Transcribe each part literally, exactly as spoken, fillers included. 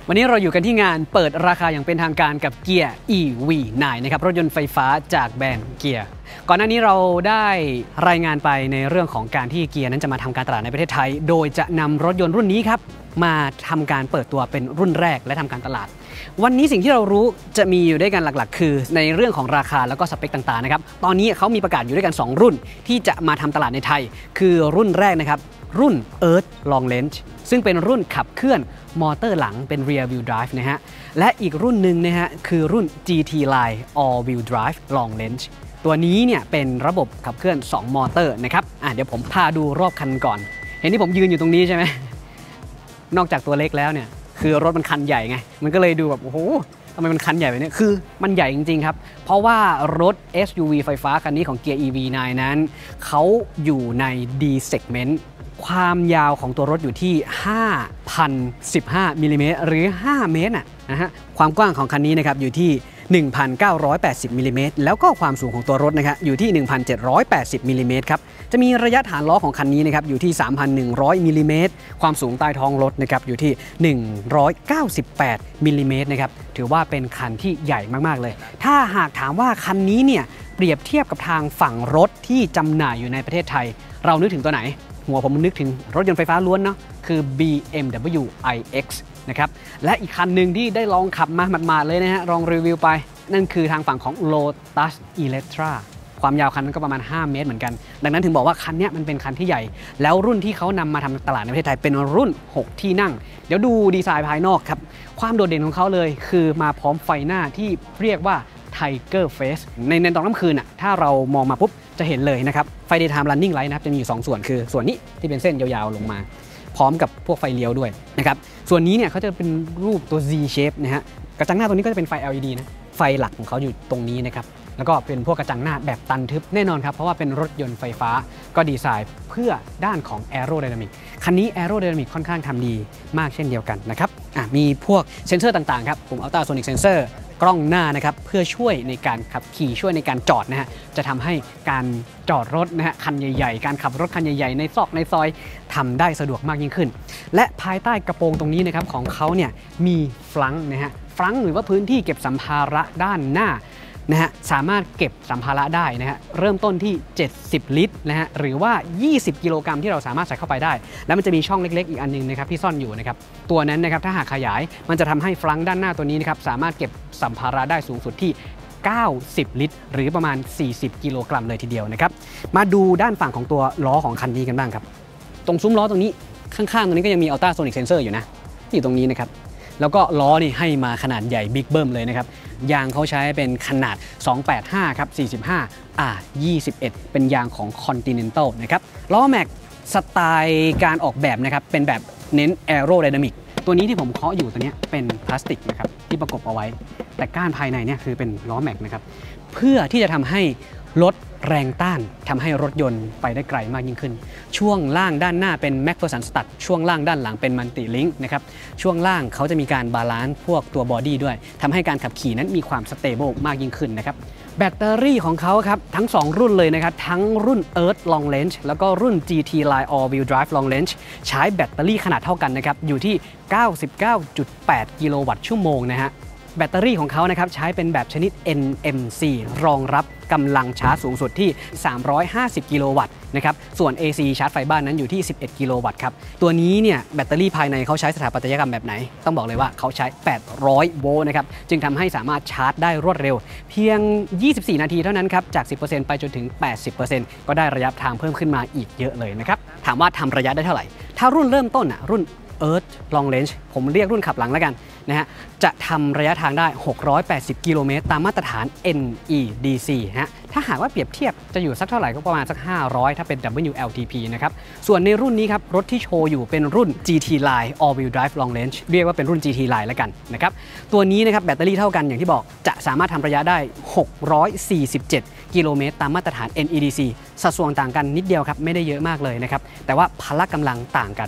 วันนี้เราอยู่กันที่งานเปิดราคาอย่างเป็นทางการกับเกียร์ อี วี ไนน์ นะครับรถยนต์ไฟฟ้าจากแบรนด์เกียร์ก่อนหน้านี้เราได้รายงานไปในเรื่องของการที่เกียร์นั้นจะมาทำการตลาดในประเทศไทยโดยจะนำรถยนต์รุ่นนี้ครับมาทำการเปิดตัวเป็นรุ่นแรกและทำการตลาดวันนี้สิ่งที่เรารู้จะมีอยู่ด้วยกันหลักๆคือในเรื่องของราคาแล้วก็สเปคต่างๆนะครับตอนนี้เขามีประกาศอยู่ด้วยกันสองรุ่นที่จะมาทำตลาดในไทยคือรุ่นแรกนะครับรุ่น Earth Long Range ซึ่งเป็นรุ่นขับเคลื่อนมอเตอร์หลังเป็น Rear Wheel Drive นะฮะและอีกรุ่นหนึ่งนะฮะคือรุ่น จี ที Line All Wheel Drive Long Range ตัวนี้เนี่ยเป็นระบบขับเคลื่อนสองมอเตอร์นะครับอ่ะเดี๋ยวผมพาดูรอบคันก่อนเห็นที่ผมยืนอยู่ตรงนี้ใช่ไหมนอกจากตัวเล็กแล้วเนี่ยคือรถมันคันใหญ่ไงมันก็เลยดูแบบโอ้โหทำไมมันคันใหญ่แบบนี้คือมันใหญ่จริงๆครับเพราะว่ารถ เอส ยู วี ไฟฟ้าคันนี้ของ Gear อี วี ไนน์ นั้นเขาอยู่ใน D segment ความยาวของตัวรถอยู่ที่ ห้าพันสิบห้า มิลลิเมตรหรือห้าเมตรนะฮะความกว้างของคันนี้นะครับอยู่ที่ หนึ่งพันเก้าร้อยแปดสิบ มิลลิเมตรแล้วก็ความสูงของตัวรถนะครับอยู่ที่ หนึ่งพันเจ็ดร้อยแปดสิบ มิลลิเมตรครับจะมีระยะฐานล้อของคันนี้นะครับอยู่ที่ สามพันหนึ่งร้อย มิลลิเมตรความสูงใต้ท้องรถนะครับอยู่ที่ หนึ่งร้อยเก้าสิบแปด มิลลิเมตรนะครับถือว่าเป็นคันที่ใหญ่มากๆเลยถ้าหากถามว่าคันนี้เนี่ยเปรียบเทียบกับทางฝั่งรถที่จำหน่ายอยู่ในประเทศไทยเรานึกถึงตัวไหนหัวผมนึกถึงรถยนต์ไฟฟ้าล้วนเนาะคือ บี เอ็ม ดับเบิลยู ไอ เอ็กซ์ นะครับและอีกคันหนึ่งที่ได้ลองขับมาหมาดๆเลยนะฮะลองรีวิวไปนั่นคือทางฝั่งของ Lotus Electra ความยาวคันนั้นก็ประมาณห้าเมตรเหมือนกันดังนั้นถึงบอกว่าคันนี้มันเป็นคันที่ใหญ่แล้วรุ่นที่เขานำมาทำตลาดในประเทศไทยเป็นรุ่นหกที่นั่งเดี๋ยวดูดีไซน์ภายนอกครับความโดดเด่นของเขาเลยคือมาพร้อมไฟหน้าที่เรียกว่า Tiger Face ในในตอนกลางคืนอ่ะถ้าเรามองมาปุ๊บจะเห็นเลยนะครับไฟ Daytime Running Light นะครับจะมีอยู่สองส่วนคือส่วนนี้ที่เป็นเส้นยาวๆลงมาพร้อมกับพวกไฟเลี้ยวด้วยนะครับส่วนนี้เนี่ยเขาจะเป็นรูปตัว Z shape นะฮะกระจังหน้าตัวนี้ก็จะเป็นไฟ แอล อี ดี นะไฟหลักของเขาอยู่ตรงนี้นะครับแล้วก็เป็นพวกกระจังหน้าแบบตันทึบแน่นอนครับเพราะว่าเป็นรถยนต์ไฟฟ้าก็ดีไซน์เพื่อด้านของ Aerodynamic คันนี้ Aerodynamic ค่อนข้างทำดีมากเช่นเดียวกันนะครับมีพวกเซ็นเซอร์ต่างๆครับปุ่ม Ultrasonic Sensor กล้องหน้านะครับเพื่อช่วยในการขับขี่ช่วยในการจอดนะฮะจะทำให้การจอดรถนะฮะคันใหญ่ๆการขับรถคันใหญ่ๆในซอกในซอยทำได้สะดวกมากยิ่งขึ้นและภายใต้กระโปรงตรงนี้นะครับของเขาเนี่ยมีฟลังก์นะฮะฟลังก์หรือว่าพื้นที่เก็บสัมภาระด้านหน้านะฮะสามารถเก็บสัมภาระได้นะฮะเริ่มต้นที่เจ็ดสิบลิตรนะฮะหรือว่ายี่สิบกิโลกรัมที่เราสามารถใส่เข้าไปได้แล้วมันจะมีช่องเล็กๆอีกอันนึงนะครับที่ซ่อนอยู่นะครับตัวนั้นนะครับถ้าหากขยายมันจะทำให้ฟลังก์ด้านหน้าตัวนี้นะครับสามารถเก็บสัมภาระได้สูงสุดที่เก้าสิบลิตรหรือประมาณสี่สิบกิโลกรัมเลยทีเดียวนะครับมาดูด้านฝั่งของตัวล้อของคันนี้กันบ้างครับตรงซุ้มล้อตรงนี้ข้างๆตรงนี้ก็ยังมี Ultrasonic Sensor อยู่นะที่ตรงนี้นะครับแล้วก็ล้อนี่ให้มาขนาดใหญ่บิ๊กเบิ้มเลยนะครับยางเขาใช้เป็นขนาดสองแปดห้าครับสี่สิบห้า อาร์ ยี่สิบเอ็ดเป็นยางของ Continental นะครับล้อแม็กสไตล์การออกแบบนะครับเป็นแบบเน้น Aerodynamic ตัวนี้ที่ผมเคาะอยู่ตัวนี้เป็นพลาสติกนะครับที่ประกบเอาไว้แต่ก้านภายในเนี่ยคือเป็นล้อแม็กนะครับเพื่อที่จะทำให้ลดแรงต้านทำให้รถยนต์ไปได้ไกลมากยิ่งขึ้นช่วงล่างด้านหน้าเป็น McPherson Stud ช่วงล่างด้านหลังเป็น Multi Link นะครับช่วงล่างเขาจะมีการบาลานซ์พวกตัวบอดี้ด้วยทำให้การขับขี่นั้นมีความสเตเบิลมากยิ่งขึ้นนะครับแบตเตอรี่ของเขาครับทั้งสองรุ่นเลยนะครับทั้งรุ่น Earth Long Range แล้วก็รุ่น จี ที Line All Wheel Drive Long Range ใช้แบตเตอรี่ขนาดเท่ากันนะครับอยู่ที่ เก้าสิบเก้าจุดแปด กิโลวัตต์ชั่วโมงนะฮะแบตเตอรี่ของเขานะครับใช้เป็นแบบชนิด เอ็น เอ็ม ซี รองรับกำลังชาร์จสูงสุดที่สามร้อยห้าสิบกิโลวัตต์นะครับส่วน เอ ซี ชาร์จไฟบ้านนั้นอยู่ที่สิบเอ็ดกิโลวัตต์ครับตัวนี้เนี่ยแบตเตอรี่ภายในเขาใช้สถาปัตยกรรมแบบไหนต้องบอกเลยว่าเขาใช้แปดร้อยโวลต์นะครับจึงทำให้สามารถชาร์จได้รวดเร็วเพียงยี่สิบสี่นาทีเท่านั้นครับจาก สิบเปอร์เซ็นต์ ไปจนถึง แปดสิบเปอร์เซ็นต์ ก็ได้ระยะทางเพิ่มขึ้นมาอีกเยอะเลยนะครับถามว่าทำระยะได้เท่าไหร่ถ้ารุ่นเริ่มต้นอ่ะรุ่น Earth Long Range ผมเรียกรุ่นขับหลังแล้วกันนะฮะจะทำระยะทางได้หกร้อยแปดสิบกิโลเมตรตามมาตรฐาน เอ็น อี ดี ซี ฮะถ้าหากว่าเปรียบเทียบจะอยู่สักเท่าไหร่ก็ประมาณสักห้าร้อยถ้าเป็น ดับเบิลยู แอล ที พี นะครับส่วนในรุ่นนี้ครับรถที่โชว์อยู่เป็นรุ่น จี ที Line All Wheel Drive Long Range เรียกว่าเป็นรุ่น จี ที Line แล้วกันนะครับตัวนี้นะครับแบตเตอรี่เท่ากันอย่างที่บอกจะสามารถทำระยะได้หกร้อยสี่สิบเจ็ดกิโลเมตรตามมาตรฐาน เอ็น อี ดี ซี สัดส่วนต่างกันนิดเดียวครับไม่ได้เยอะมากเลยนะครับแต่ว่าพละกำลังต่างกัน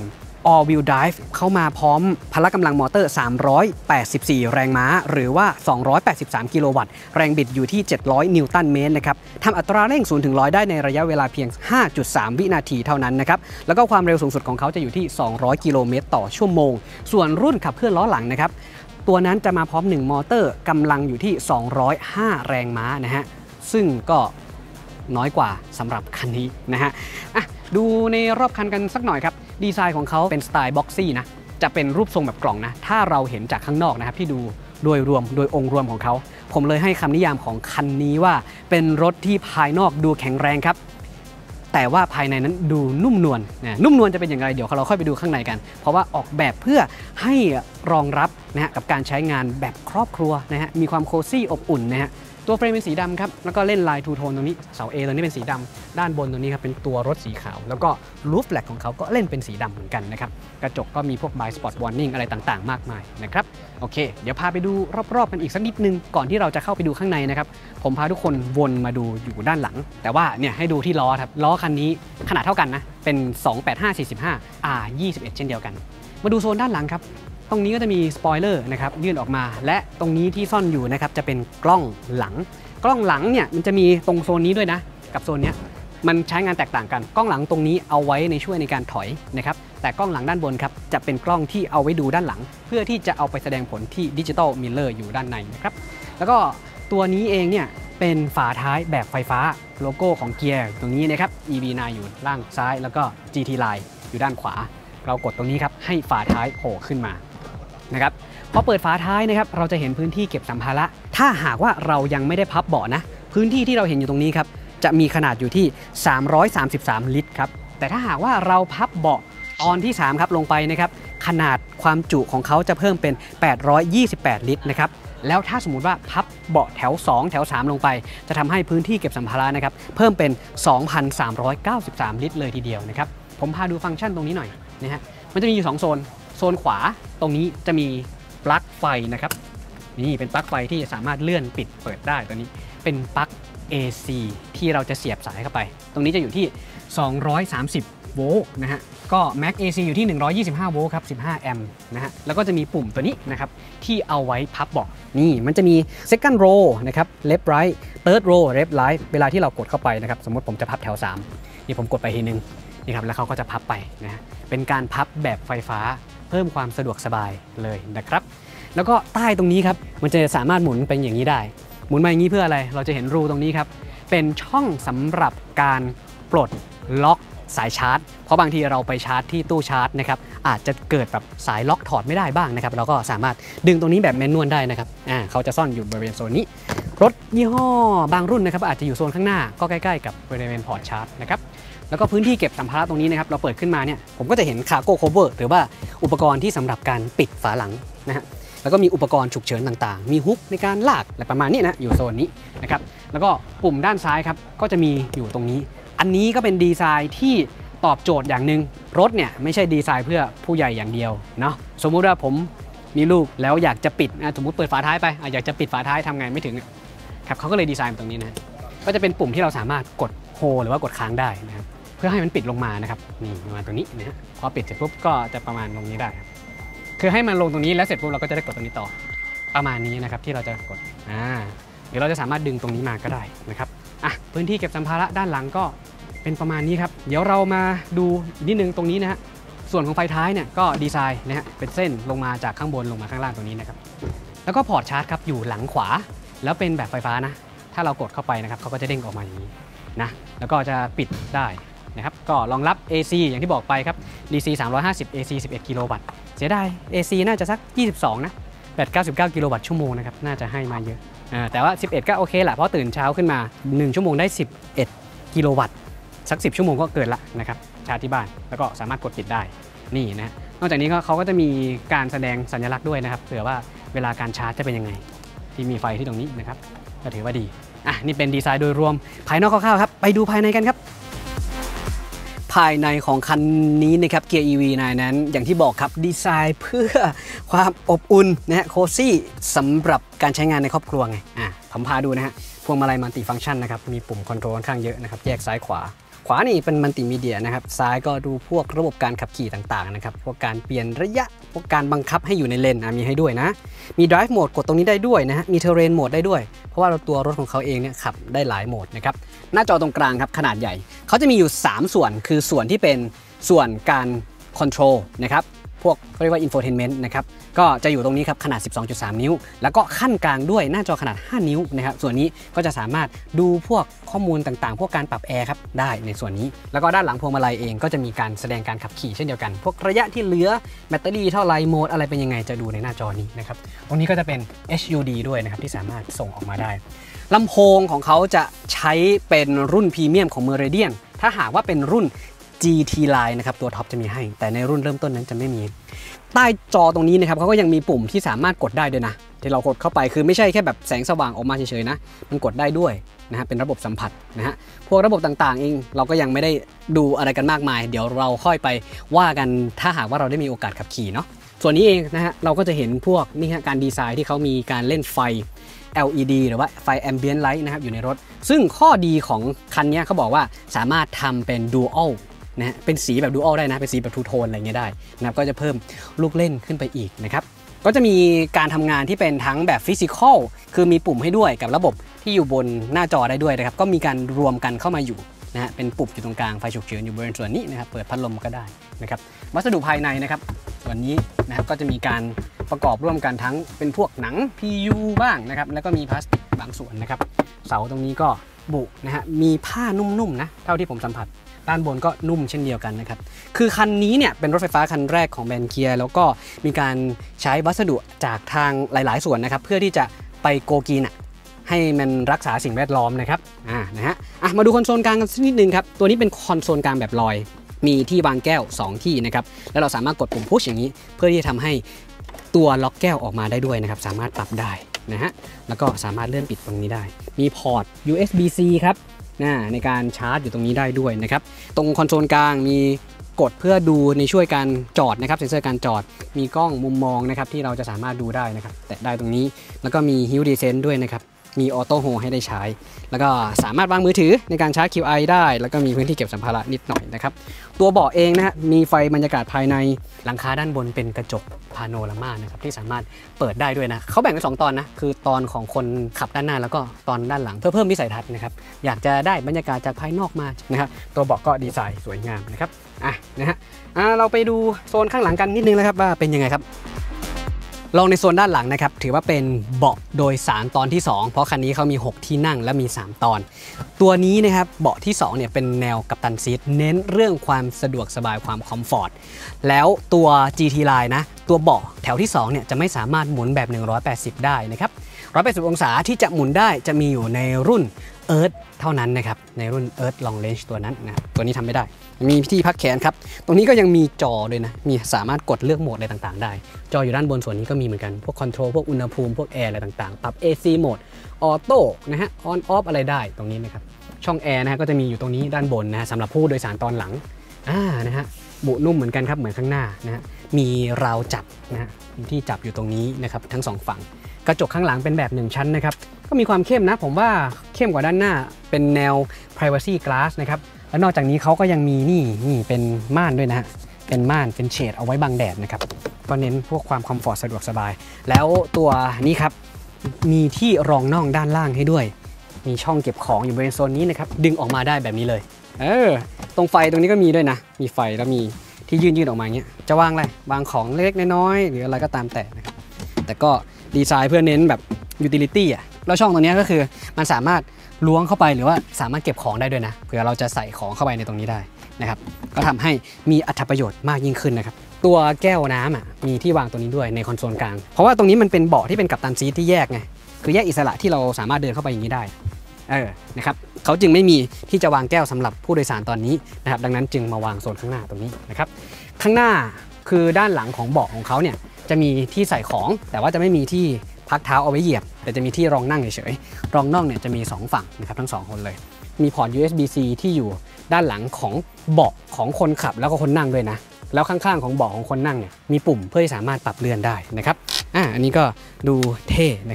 All Wheel Drive เข้ามาพร้อมพละกำลังมอเตอร์สามร้อยแปดสิบสี่แรงม้าหรือว่าสองร้อยแปดสิบสามกิโลวัตต์แรงบิดอยู่ที่เจ็ดร้อยนิวตันเมตรนะครับทำอัตราเร่งศูนย์ถึงร้อยได้ในระยะเวลาเพียง ห้าจุดสาม วินาทีเท่านั้นนะครับแล้วก็ความเร็วสูงสุดของเขาจะอยู่ที่สองร้อยกิโลเมตรต่อชั่วโมงส่วนรุ่นขับเคลื่อนล้อหลังนะครับตัวนั้นจะมาพร้อมหนึ่งมอเตอร์กำลังอยู่ที่สองร้อยห้าแรงม้านะฮะซึ่งก็น้อยกว่าสำหรับคันนี้นะฮะอ่ะดูในรอบคันกันสักหน่อยครับดีไซน์ของเขาเป็นสไตล์บ็อกซี่นะจะเป็นรูปทรงแบบกล่องนะถ้าเราเห็นจากข้างนอกนะครับที่ดูโดยรวมโดยองค์รวมของเขาผมเลยให้คำนิยามของคันนี้ว่าเป็นรถที่ภายนอกดูแข็งแรงครับแต่ว่าภายในนั้นดูนุ่มนวลนะนุ่มนวลจะเป็นอย่างไรเดี๋ยวเราค่อยไปดูข้างในกันเพราะว่าออกแบบเพื่อให้รองรับนะฮะกับการใช้งานแบบครอบครัวนะฮะมีความโคซี่อบอุ่นนะฮะตัวเฟรมเป็นสีดำครับแล้วก็เล่นลายทูโทนตรงนี้เสา A ตรงนี้เป็นสีดำด้านบนตรงนี้ครับเป็นตัวรถสีขาวแล้วก็รูฟแฟลกของเขาก็เล่นเป็นสีดำเหมือนกันนะครับกระจกก็มีพวก Blind Spot Warning อะไรต่างๆมากมายนะครับโอเคเดี๋ยวพาไปดูรอบๆกันอีกสักนิดนึงก่อนที่เราจะเข้าไปดูข้างในนะครับผมพาทุกคนวนมาดูอยู่ด้านหลังแต่ว่าเนี่ยให้ดูที่ล้อครับล้อคันนี้ขนาดเท่ากันนะเป็น สองแปดห้า สี่สิบห้า อาร์ ยี่สิบเอ็ด เช่นเดียวกันมาดูโซนด้านหลังครับตรงนี้ก็จะมีสปอยเลอร์นะครับยื่นออกมาและตรงนี้ที่ซ่อนอยู่นะครับจะเป็นกล้องหลังกล้องหลังเนี่ยมันจะมีตรงโซนนี้ด้วยนะกับโซนนี้มันใช้งานแตกต่างกันกล้องหลังตรงนี้เอาไว้ในช่วยในการถอยนะครับแต่กล้องหลังด้านบนครับจะเป็นกล้องที่เอาไว้ดูด้านหลังเพื่อที่จะเอาไปแสดงผลที่ดิจิตอลมิลเลอร์อยู่ด้านในนะครับแล้วก็ตัวนี้เองเนี่ยเป็นฝาท้ายแบบไฟฟ้าโลโก้ของเกียร์ตรงนี้นะครับ อี วี ไนน์ อยู่ล่างซ้ายแล้วก็ จี ที Line อยู่ด้านขวาเรากดตรงนี้ครับให้ฝาท้ายโผล่ขึ้นมานะครับพอเปิดฝาท้ายนะครับเราจะเห็นพื้นที่เก็บสัมภาระถ้าหากว่าเรายังไม่ได้พับเบาะนะพื้นที่ที่เราเห็นอยู่ตรงนี้ครับจะมีขนาดอยู่ที่สามร้อยสามสิบสามลิตรครับแต่ถ้าหากว่าเราพับเบาะตอนที่สามครับลงไปนะครับขนาดความจุของเขาจะเพิ่มเป็นแปดร้อยยี่สิบแปดลิตรนะครับแล้วถ้าสมมุติว่าพับเบาะแถวสองแถวสามลงไปจะทำให้พื้นที่เก็บสัมภาระนะครับเพิ่มเป็น สองพันสามร้อยเก้าสิบสามลิตรเลยทีเดียวนะครับผมพาดูฟังก์ชันตรงนี้หน่อยนะฮะมันจะมีอยู่สองโซนโซนขวาตรงนี้จะมีปลั๊กไฟนะครับนี่เป็นปลั๊กไฟที่สามารถเลื่อนปิดเปิดได้ตัวนี้เป็นปลั๊ก เอ ซี ที่เราจะเสียบสายเข้าไปตรงนี้จะอยู่ที่สองร้อยสามสิบโวลต์นะฮะก็ Max เอ ซี อยู่ที่หนึ่งร้อยยี่สิบห้าโวลต์ครับสิบห้าแอมป์นะฮะแล้วก็จะมีปุ่มตัวนี้นะครับที่เอาไว้พับเบาะนี่มันจะมี second row นะครับ left right third row left right เวลาที่เรากดเข้าไปนะครับสมมติผมจะพับแถวสามนี่ผมกดไปทีนึงนี่ครับแล้วเขาก็จะพับไปนะฮะเป็นการพับแบบไฟฟ้าเพิ่มความสะดวกสบายเลยนะครับแล้วก็ใต้ตรงนี้ครับมันจะสามารถหมุนเป็นอย่างนี้ได้หมุนมาอย่างนี้เพื่ออะไรเราจะเห็นรูตรงนี้ครับเป็นช่องสำหรับการปลดล็อกสายชาร์จเพราะบางทีเราไปชาร์จที่ตู้ชาร์จนะครับอาจจะเกิดแบบสายล็อกถอดไม่ได้บ้างนะครับเราก็สามารถดึงตรงนี้แบบแมนนวลได้นะครับอ่าเขาจะซ่อนอยู่บริเวณโซนนี้รถยี่ห้อบางรุ่นนะครับอาจจะอยู่โซนข้างหน้าก็ใกล้ๆกับบริเวณพอร์ตชาร์จนะครับแล้วก็พื้นที่เก็บสัมภาระตรงนี้นะครับเราเปิดขึ้นมาเนี่ยผมก็จะเห็นคาร์โก้โคเวอร์หรือว่าอุปกรณ์ที่สำหรับการปิดฝาหลังนะฮะแล้วก็มีอุปกรณ์ฉุกเฉินต่างๆมีฮุกในการลากอะไรประมาณนี้นะอยู่โซนนี้นะครับแล้วก็ปุ่มด้านซ้ายครับก็จะมีอยู่ตรงนี้อันนี้ก็เป็นดีไซน์ที่ตอบโจทย์อย่างหนึ่งรถเนี่ยไม่ใช่ดีไซน์เพื่อผู้ใหญ่อย่างเดียวเนาะสมมุติว่าผมมีลูกแล้วอยากจะปิดนะสมมุติเปิดฝาท้ายไปอยากจะปิดฝาท้ายทำไงไม่ถึงครับเขาก็เลยดีไซน์ตรงนี้นะก็จะเป็นปุ่มที่เราสามารถกดโฮหรือว่ากดค้างได้นะครับเพื่อให้มันปิดลงมานะครับนี่ประมาณตรงนี้นะฮะพอปิดเสร็จปุ๊บก็จะประมาณตรงนี้ได้คือให้มันลงตรงนี้แล้วเสร็จปุ๊บเราก็จะได้กดตรงนี้ต่อประมาณนี้นะครับที่เราจะกดอ่าเดี๋ยวเราจะสามารถดึงตรงนี้มาก็ได้นะครับอ่ะพื้นที่เก็บสัมภาระด้านหลังก็เป็นประมาณนี้ครับเดี๋ยวเรามาดูนิดนึงตรงนี้นะฮะส่วนของไฟท้ายเนี่ยก็ดีไซน์นะฮะเป็นเส้นลงมาจากข้างบนลงมาข้างล่างตรงนี้นะครับแล้วก็พอร์ตชาร์จครับอยู่หลังขวาแล้วเป็นแบบไฟฟ้านะถ้าเรากดเข้าไปนะครับเขาก็จะเด้งออกมาอย่างนี้นะแล้วก็จะปิดได้นะครับก็รองรับ เอ ซี อย่างที่บอกไปครับ ดี ซี สามร้อยห้าสิบ เอ ซี สิบเอ็ดกิโลวัตต์เสียดาย เอ ซี น่าจะสักยี่สิบสองนะแบตเก้าสิบเก้ากิโลวัตต์ชั่วโมงนะครับน่าจะให้มาเยอะอ่าแต่ว่าสิบเอ็ดก็โอเคแหละเพราะตื่นเช้าขึ้นมาหนึ่งชั่วโมงได้สิบเอ็ดกิโลวัตต์สักสิบชั่วโมงก็เกินละนะครับชาร์จที่บ้านแล้วก็สามารถกดปิดได้นี่นะนอกจากนี้เขาก็จะมีการแสดงสัญลักษณ์ด้วยนะครับเผื่อว่าเวลาการชาร์จจะเป็นยังไงที่มีไฟที่ตรงนี้นะครับก็ถือว่าดีอ่ะนี่เป็นดีไซน์โดยรวมภายนอกคร่าวๆครับไปดูภายในกันครับภายในของคันนี้นะครับเกียร์ อี วี ไนน์ นั้นอย่างที่บอกครับดีไซน์เพื่อความอบอุ่นนะฮะโคซี่สำหรับการใช้งานในครอบครัวไงอ่ะผมพาดูนะฮะพวงมาลัยมัลติฟังก์ชันนะครับมีปุ่มคอนโทรลค่อนข้างเยอะนะครับแยกซ้ายขวาขวานี่เป็นมัลติมีเดียนะครับซ้ายก็ดูพวกระบบการขับขี่ต่างๆนะครับพวกการเปลี่ยนระยะพวกการบังคับให้อยู่ในเลนมีให้ด้วยนะมี drive mode กดตรงนี้ได้ด้วยนะฮะมี terrain mode ได้ด้วยเพราะว่าตัวรถของเขาเองเนี่ยขับได้หลายโหมดนะครับหน้าจอตรงกลางครับขนาดใหญ่เขาจะมีอยู่สามส่วนคือส่วนที่เป็นส่วนการ control นะครับพวกเรียกว่า infotainment นะครับก็จะอยู่ตรงนี้ครับขนาด สิบสองจุดสาม นิ้วแล้วก็ขั้นกลางด้วยหน้าจอขนาดห้านิ้วนะครับส่วนนี้ก็จะสามารถดูพวกข้อมูลต่างๆพวกการปรับแอร์ครับได้ในส่วนนี้แล้วก็ด้านหลังพวงมาลัยเองก็จะมีการแสดงการขับขี่เช่นเดียวกันพวกระยะที่เหลือแบตเตอรี่เท่าไรโหมดอะไรเป็นยังไงจะดูในหน้าจอนี้นะครับตรงนี้ก็จะเป็น เอช ยู ดี ด้วยนะครับที่สามารถส่งออกมาได้ลำโพงของเขาจะใช้เป็นรุ่นพรีเมียมของ Meridian ถ้าหากว่าเป็นรุ่น จี ที Line นะครับตัวท็อปจะมีให้แต่ในรุ่นเริ่มต้นนั้นจะไม่มีใต้จอตรงนี้นะครับเขาก็ยังมีปุ่มที่สามารถกดได้ด้วยนะที่เรากดเข้าไปคือไม่ใช่แค่แบบแสงสว่างออกมาเฉยๆนะมันกดได้ด้วยนะฮะเป็นระบบสัมผัสนะฮะพวกระบบต่างๆเองเราก็ยังไม่ได้ดูอะไรกันมากมายเดี๋ยวเราค่อยไปว่ากันถ้าหากว่าเราได้มีโอกาสขับขี่เนาะส่วนนี้เองนะฮะเราก็จะเห็นพวกนี่ฮะการดีไซน์ที่เขามีการเล่นไฟ แอล อี ดี หรือว่าไฟ Ambient Light นะครับอยู่ในรถซึ่งข้อดีของคันนี้เขาบอกว่าสามารถทำเป็น Dualนะเป็นสีแบบดูอัลได้นะเป็นสีแบบทูโทนอะไรเงี้ยได้นะครับก็จะเพิ่มลูกเล่นขึ้นไปอีกนะครับก็จะมีการทำงานที่เป็นทั้งแบบฟิสิกอลคือมีปุ่มให้ด้วยกับระบบที่อยู่บนหน้าจอได้ด้วยนะครับก็มีการรวมกันเข้ามาอยู่นะฮะเป็นปุ่มอยู่ตรงกลางไฟฉุกเฉินอยู่บริเวณส่วนนี้นะครับเปิดพัดลมก็ได้นะครับวัสดุภายในนะครับส่วนนี้นะครับก็จะมีการประกอบร่วมกันทั้งเป็นพวกหนัง พี ยู บ้างนะครับแล้วก็มีพลาสติกบางส่วนนะครับเสาตรงนี้ก็บุนะฮะมีผ้านุ่มๆนะเท่าที่ผมสัมผัสด้านบนก็นุ่มเช่นเดียวกันนะครับคือคันนี้เนี่ยเป็นรถไฟฟ้าคันแรกของแบรนด์เกียร์แล้วก็มีการใช้วัสดุจากทางหลายๆส่วนนะครับเพื่อที่จะไปโกกีนให้มันรักษาสิ่งแวดล้อมนะครับอ่านะฮะอ่ะมาดูคอนโซลกลางกันสักนิดนึงครับตัวนี้เป็นคอนโซลกลางแบบลอยมีที่วางแก้วสองที่นะครับแล้วเราสามารถกดปุ่มพุชอย่างนี้เพื่อที่จะทำให้ตัวล็อกแก้วออกมาได้ด้วยนะครับสามารถปรับได้นะฮะแล้วก็สามารถเลื่อนปิดตรงนี้ได้มีพอร์ต ยู เอส บี ซี ครับในการชาร์จอยู่ตรงนี้ได้ด้วยนะครับตรงคอนโซลกลางมีกดเพื่อดูในช่วยการจอดนะครับเซ็นเซอร์การจอดมีกล้องมุมมองนะครับที่เราจะสามารถดูได้นะครับแตะได้ตรงนี้แล้วก็มี Hill Descent ด้วยนะครับมีออโต้โฮให้ได้ใช้แล้วก็สามารถวางมือถือในการชาร์จ คิว ไอ ได้แล้วก็มีพื้นที่เก็บสัมภาระนิดหน่อยนะครับตัวเบาะเองนะฮะมีไฟบรรยากาศภายในหลังคาด้านบนเป็นกระจกพาโนรามานะครับที่สามารถเปิดได้ด้วยนะเขาแบ่งเป็นสองตอนนะคือตอนของคนขับด้านหน้าแล้วก็ตอนด้านหลังเพื่อเพิ่มวิสัยทัศน์นะครับอยากจะได้บรรยากาศจากภายนอกมานะครับตัวเบาะก็ดีไซน์สวยงามนะครับอ่ะนะฮะอ่ะเราไปดูโซนข้างหลังกันนิดนึงแล้วครับว่าเป็นยังไงครับลองในโซนด้านหลังนะครับถือว่าเป็นเบาะโดยสารตอนที่สองเพราะคันนี้เขามีหกที่นั่งและมีสามตอนตัวนี้นะครับเบาะที่สองเนี่ยเป็นแนวกัปตันซีทเน้นเรื่องความสะดวกสบายความคอมฟอร์ตแล้วตัว จี ที Line นะตัวเบาะแถวที่สองเนี่ยจะไม่สามารถหมุนแบบหนึ่งร้อยแปดสิบได้นะครับหนึ่งร้อยแปดสิบองศาที่จะหมุนได้จะมีอยู่ในรุ่น Earth เท่านั้นนะครับในรุ่น Earth Long Range ตัวนั้นนะตัวนี้ทำไม่ได้มีที่พักแขนครับตรงนี้ก็ยังมีจอด้วยนะมีสามารถกดเลือกโหมดอะไรต่างๆได้จออยู่ด้านบนส่วนนี้ก็มีเหมือนกันพวกคอนโทรลพวกอุณหภูมิพวกแอร์อะไรต่างๆปรับ เอ ซี โหมดออโต้นะฮะออนออฟอะไรได้ตรงนี้นะครับช่องแอร์นะฮะก็จะมีอยู่ตรงนี้ด้านบนนะฮะสำหรับผู้โดยสารตอนหลังอ่านะฮะบุนุ่มเหมือนกันครับเหมือนข้างหน้านะฮะมีราวจับนะฮะที่จับอยู่ตรงนี้นะครับทั้งสองฝั่งกระจกข้างหลังเป็นแบบหนึ่งชั้นนะครับก็มีความเข้มนะผมว่าเข้มกว่าด้านหน้าเป็นแนว privacy glass นะครับแล้วนอกจากนี้เขาก็ยังมีนี่นี่เป็นม่านด้วยนะฮะเป็นม่านเป็นเฉดเอาไว้บังแดดนะครับก็เน้นพวกความคอมฟอร์ตสะดวกสบายแล้วตัวนี้ครับมีที่รองน่องด้านล่างให้ด้วยมีช่องเก็บของอยู่บริเวณโซนนี้นะครับดึงออกมาได้แบบนี้เลยเออตรงไฟตรงนี้ก็มีด้วยนะมีไฟแล้วมีที่ยื่นยื่นออกมาอย่างเงี้ยจะวางอะไรวางของเล็กๆน้อยๆหรืออะไรก็ตามแต่นะครับแต่ก็ดีไซน์เพื่อเน้นแบบยูทิลิตี้อ่ะแล้วช่องตรงนี้ก็คือมันสามารถล้วงเข้าไปหรือว่าสามารถเก็บของได้ด้วยนะเผื่อเราจะใส่ของเข้าไปในตรงนี้ได้นะครับก็ทำให้มีอรรถประโยชน์มากยิ่งขึ้นนะครับตัวแก้วน้ำอ่ะมีที่วางตัวนี้ด้วยในคอนโซลกลางเพราะว่าตรงนี้มันเป็นเบาะที่เป็นกัปตันซีทที่แยกไงคือแยกอิสระที่เราสามารถเดินเข้าไปอย่างนี้ได้เออนะครับเขาจึงไม่มีที่จะวางแก้วสำหรับผู้โดยสารตอนนี้นะครับดังนั้นจึงมาวางโซนข้างหน้าตรงนี้นะครับข้างหน้าคือด้านหลังของเบาะของเขาเนี่ยจะมีที่ใส่ของแต่ว่าจะไม่มีที่พักเท้าเอาไว้เหยียบแต่จะมีที่รองนั่งเฉยๆรองน่องเนี่ยจะมีสองฝั่งนะครับทั้งสองคนเลยมีพอร์ต ยู เอส บี ซี ที่อยู่ด้านหลังของเบาะของคนขับแล้วก็คนนั่งด้วยนะแล้วข้างๆของเบาะของคนนั่งเนี่ยมีปุ่มเพื่อที่สามารถปรับเลื่อนได้นะครับอ่าอันนี้ก็ดูเท่นะครับ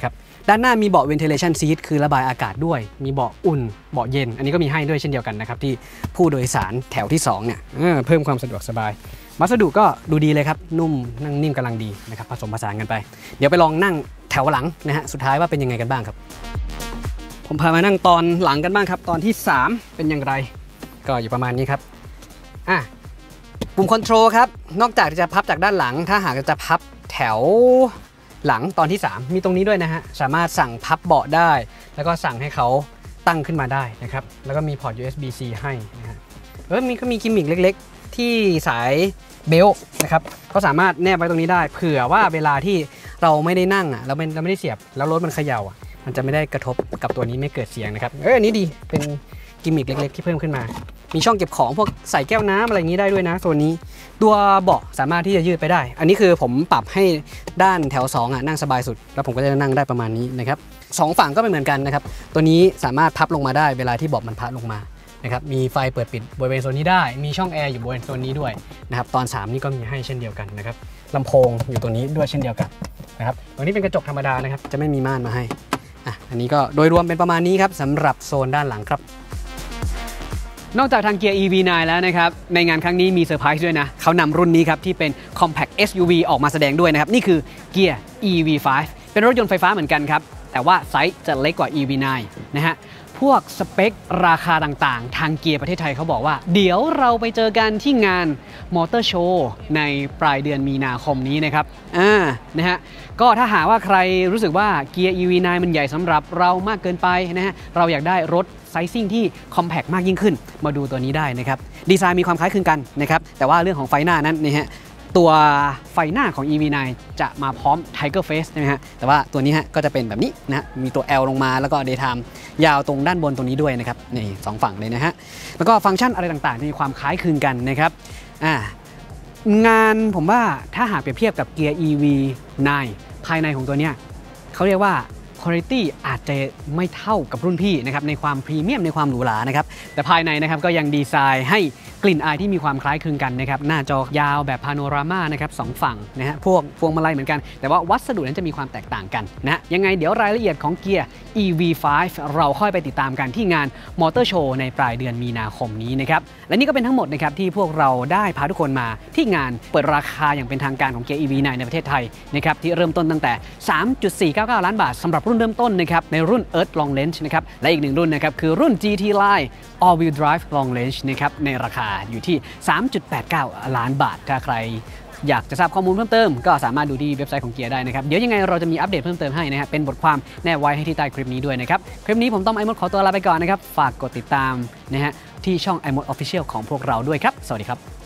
ด้านหน้ามีเบาะ ventilation seat คือระบายอากาศด้วยมีเบาะอุ่นเบาะเย็นอันนี้ก็มีให้ด้วยเช่นเดียวกันนะครับที่ผู้โดยสารแถวที่สองเนี่ยเพิ่มความสะดวกสบายวัสดุก็ดูดีเลยครับนุ่มนั่งนิ่มกำลังดีนะครับผสมผสานกันไปเดี๋ยวไปลองนั่งแถวหลังนะฮะสุดท้ายว่าเป็นยังไงกันบ้างครับผมพามานั่งตอนหลังกันบ้างครับตอนที่สามเป็นอย่างไรก็อยู่ประมาณนี้ครับอ่ะปุ่มคอนโทรลครับนอกจากจะพับจากด้านหลังถ้าหากจะพับแถวหลังตอนที่สามมีตรงนี้ด้วยนะฮะสามารถสั่งพับเบาะได้แล้วก็สั่งให้เขาตั้งขึ้นมาได้นะครับแล้วก็มีพอร์ต ยู เอส บี ซี ให้นะฮะเออมีก็มีกิมมิคเล็กๆที่สายเบลนะครับก็สามารถแนบไว้ตรงนี้ได้เผื่อว่าเวลาที่เราไม่ได้นั่งอ่ะเราไม่เราไม่ได้เสียบแล้วรถมันเขย่าอ่ะมันจะไม่ได้กระทบกับตัวนี้ไม่เกิดเสียงนะครับเอออันนี้ดีเป็นกิมมิคเล็กๆที่เพิ่มขึ้นมามีช่องเก็บของพวกใส่แก้วน้ำอะไรอย่างนี้ได้ด้วยนะโซนนี้ตัวเบาะสามารถที่จะยืดไปได้อันนี้คือผมปรับให้ด้านแถวสองอ่ะนั่งสบายสุดแล้วผมก็จะนั่งได้ประมาณนี้นะครับสองฝั่งก็ไม่เหมือนกันนะครับตัวนี้สามารถพับลงมาได้เวลาที่เบาะมันพับลงมานะครับมีไฟเปิดปิดบริเวณโซนนี้ได้มีช่องแอร์อยู่บริเวณโซนนี้ด้วยนะครับตอนสามนี่ก็มีให้เช่นเดียวกันนะครับลำโพงอยู่ตรงนี้ด้วยเช่นเดียวกันนะครับตรงนี้เป็นกระจกธรรมดานะครับจะไม่มีม่านมาให้อ่ะอันนี้ก็โดยรวมเป็นประมาณนี้ครับสำหรับโซนด้านหลังครับนอกจากทางเกียร์ อี วี ไนน์ แล้วนะครับในงานครั้งนี้มีเซอร์ไพรส์ด้วยนะเขานำรุ่นนี้ครับที่เป็น Compact เอส ยู วี ออกมาแสดงด้วยนะครับนี่คือเกียร์ อี วี ไฟว์ เป็นรถยนต์ไฟฟ้าเหมือนกันครับแต่ว่าไซส์จะเล็กกว่า อี วี ไนน์ นะฮะพวกสเปคราคาต่างๆทางเกียร์ประเทศไทยเขาบอกว่าเดี๋ยวเราไปเจอกันที่งานมอเตอร์โชว์ในปลายเดือนมีนาคมนี้นะครับอ่านะฮะก็ถ้าหากว่าใครรู้สึกว่าเกียร์ อี วี ไนน์ มันใหญ่สำหรับเรามากเกินไปนะฮะเราอยากได้รถไซซิ่งที่คอมแพคมากยิ่งขึ้นมาดูตัวนี้ได้นะครับดีไซน์มีความคล้ายคลึงกันนะครับแต่ว่าเรื่องของไฟหน้านั้นนะฮะตัวไฟหน้าของ อี วี ไนน์ จะมาพร้อม Tiger Face นะฮะแต่ว่าตัวนี้ฮะก็จะเป็นแบบนี้นะฮะมีตัว L ลงมาแล้วก็ Daytime ยาวตรงด้านบนตรงนี้ด้วยนะครับนี่สองฝั่งเลยนะฮะแล้วก็ฟังก์ชันอะไรต่างๆมีความคล้ายคลึงกันนะครับอ่างานผมว่าถ้าหากเปรียบเทียบกับเกียร์ อี วี ไนน์ ภายในของตัวเนี้ยเขาเรียกว่าQuality อาจจะไม่เท่ากับรุ่นพี่นะครับในความพรีเมียมในความหรูหรานะครับแต่ภายในนะครับก็ยังดีไซน์ให้กลิ่นอายที่มีความคล้ายคลึงกันนะครับหน้าจอยาวแบบพาโนรามานะครับสองฝั่งนะฮะพวกพวงมาลัยเหมือนกันแต่ว่าวัสดุนั้นจะมีความแตกต่างกันนะยังไงเดี๋ยวรายละเอียดของเกียร์ อี วี ไฟว์ เราค่อยไปติดตามกันที่งานมอเตอร์โชว์ในปลายเดือนมีนาคมนี้นะครับและนี่ก็เป็นทั้งหมดนะครับที่พวกเราได้พาทุกคนมาที่งานเปิดราคาอย่างเป็นทางการของเกียร์ อี วี ไนน์ ในประเทศไทยนะครับที่เริ่มต้นตั้งแต่ สามจุดสี่เก้าเก้า ล้านบาทสำหรับรุ่นเริ่มต้นนะครับในรุ่น Earth Long Range นะครับและอีกหนึ่งรุ่นนะครับคือรุ่น จี ที Line All Wheel Drive Long Range นะครับในราคาอยู่ที่ สามจุดแปดเก้า ล้านบาทถ้าใครอยากจะทราบข้อมูลเพิ่มเติมก็สามารถดูที่เว็บไซต์ของเกียร์ได้นะครับเดี๋ยวยังไงเราจะมีอัปเดตเพิ่มเติมให้นะครับเป็นบทความแนบไว้ให้ที่ใต้คลิปนี้ด้วยนะครับคลิปนี้ผมต้องไอมดขอตัวลาไปก่อนนะครับฝากกดติดตามนะฮะที่ช่อง iMode Official ของพวกเราด้วยครับสวัสดีครับ